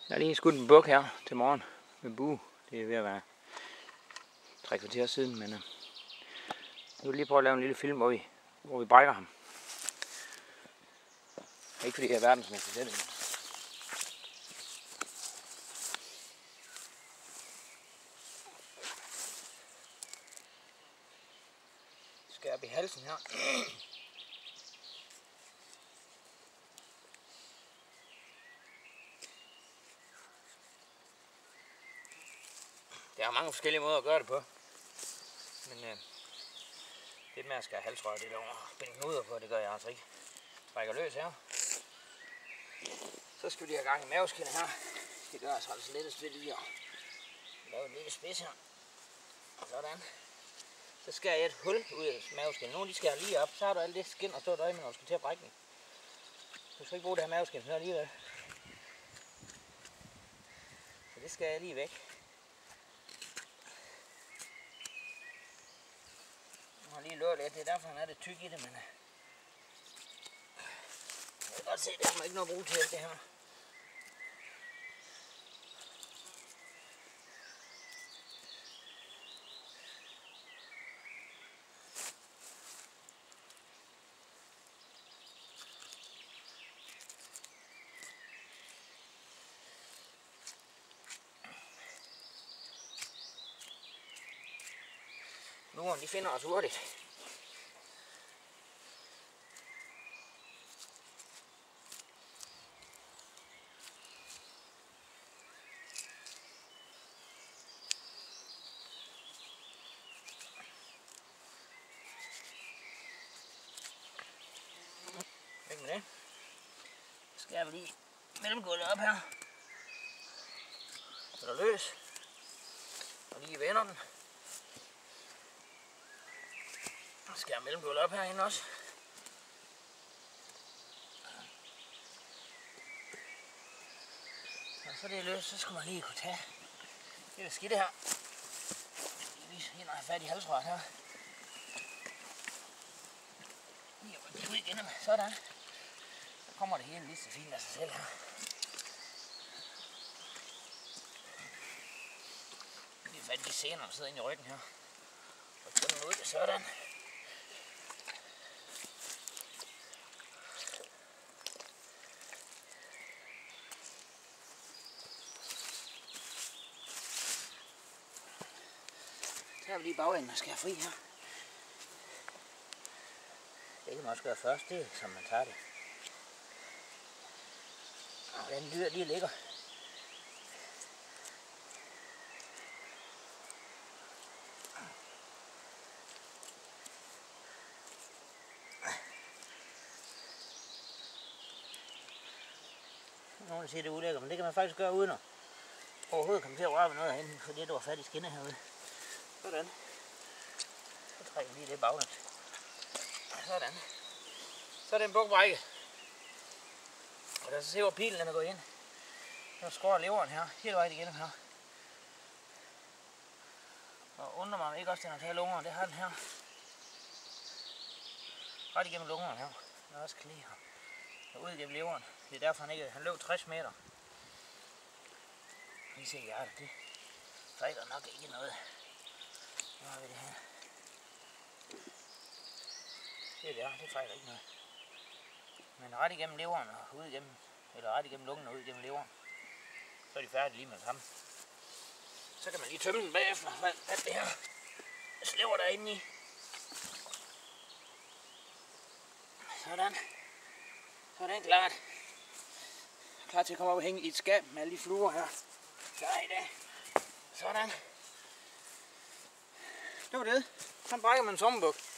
Jeg har lige skudt en buk her til morgen med bue. Det er ved at være 3 kvarter siden, men nu vil lige prøve at lave en lille film, hvor vi brækker ham. Ikke fordi jeg er verdensmester selv, men skal op i halsen her. Der er mange forskellige måder at gøre det på. Men det med at skære halsrør, det er der binde knuder på, det gør jeg altså ikke. Trækker løs her. Så skal vi lige have gang i maveskinnet her. Det gør altså lettest ved lige at lave en lille spids her. Sådan. Så skærer jeg et hul ud af maveskinnet. Nogle de skærer lige op, så har du alt det skin og stå døje med, når du skal til at brække den. Du skal ikke bruge det her maveskin her alligevel. Så det skærer jeg lige væk. Jeg har lige lukket lidt, det er derfor han er lidt tyk i det, men jeg kan godt se, at det har ikke noget brug til alt det her. Nuren, de finder os hurtigt. Væk med det. Så skal vi lige mellemgulvet op her. Så er der løs. Og lige vender den. Så skal jeg mellemgulvet op herinde også. Og så det er løs, så skal man lige kunne tage det der skidte her. Lige ind og have fat i halsrøret her. Lige ud igen. Sådan. Så kommer det hele lige så fint af sig selv her. Lige fat i de sener, der sidder inde i ryggen her. Og få den ud, sådan. Så har vi lige bagenden og skærer fri her. Det kan man også gøre først, det er som man tager det. Og den dyr lige ligger. Nogen der siger det er ulækkert, men det kan man faktisk gøre uden at overhovedet komme til at røre ved noget herinde, for det var fat i skinnet herude. Sådan. Så trækker vi lige det baglæns. Sådan. Så er det en bukbrække. Og der så se hvor pilen den er gået ind. Så skårer leveren her, hele vejen igennem her. Og undrer mig om ikke også den har taget lungerne, det har den her. Ret igennem lungerne her. Den er også klæ her. Og ud igennem leveren. Det er derfor han løb 60 meter. Lige se hjertet, det fejler nok ikke noget. Nu har vi det her. Det fejler ikke noget. Men ret igennem leveren og ud igennem, eller ret igennem lungen og ud igennem leveren, så er de færdige lige med det samme. Så kan man lige tømme den bagefter, hvad det her slæver der inde i. Sådan. Så er den klart. Klar til at komme op og hænge i et skab med alle de fluer her. Klar i dag. Sådan. Det var det. Så brækker man en sommerbuk.